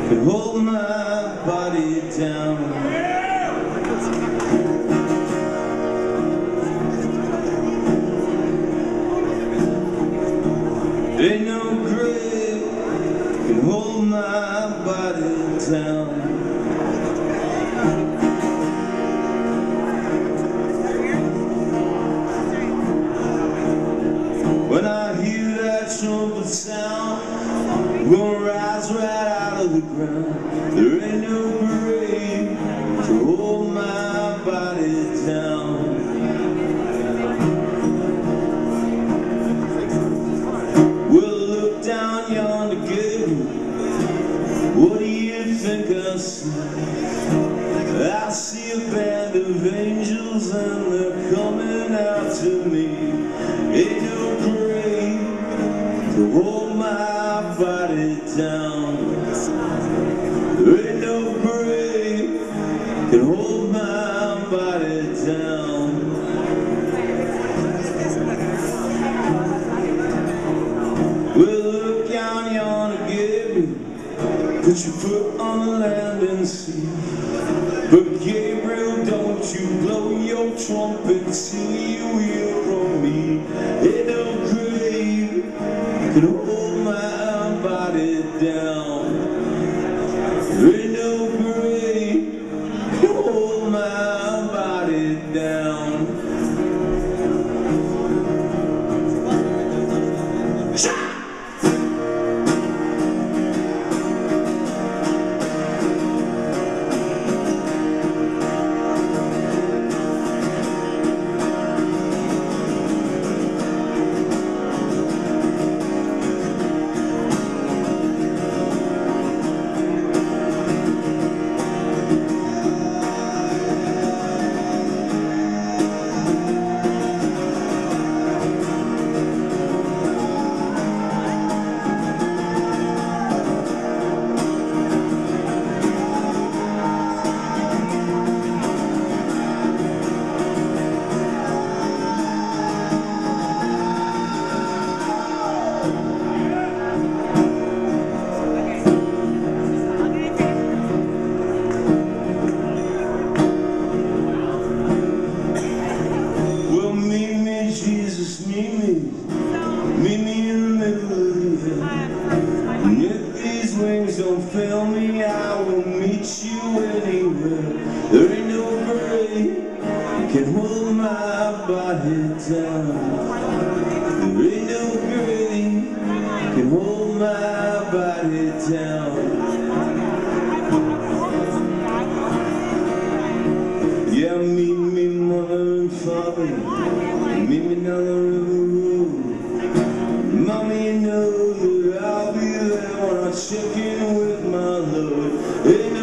can hold my body down. Ain't no grave can hold my body down. When I hear that trumpet sound, I'm gonna rise right out of the ground. There ain't no grave to hold my body down. Well, look down yonder gate. What do you think I see? I see a band of angels and they're coming out to me. Ain't no grave to hold my body down. There ain't no grave can hold my body down. Well, look down yonder, Gabriel, put your foot on the land and see. But Gabriel, don't you blow your trumpet till you hear from me. Ain't no grave can hold my body down. There ain't no grave can hold my body down. Jesus, meet me in the middle of the air. And if these wings don't fail me, I will meet you anywhere. There ain't no grave can hold my body down. There ain't no grave can hold my body down. Yeah, meet me, mother and father. Meet me down the river road. Mommy, you know that I'll be there when I check in with my Lord.